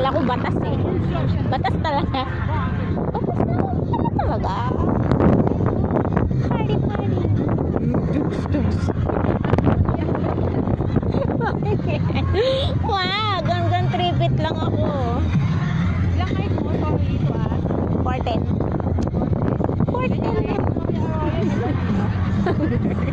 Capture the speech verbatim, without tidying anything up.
Kala ko batas eh. Batas talaga. Batas talaga talaga. Party, party. Dugs, dugs. Wow, gandang tripit lang ako. Ilang height mo? Sorry, ito ah. four ten. four ten.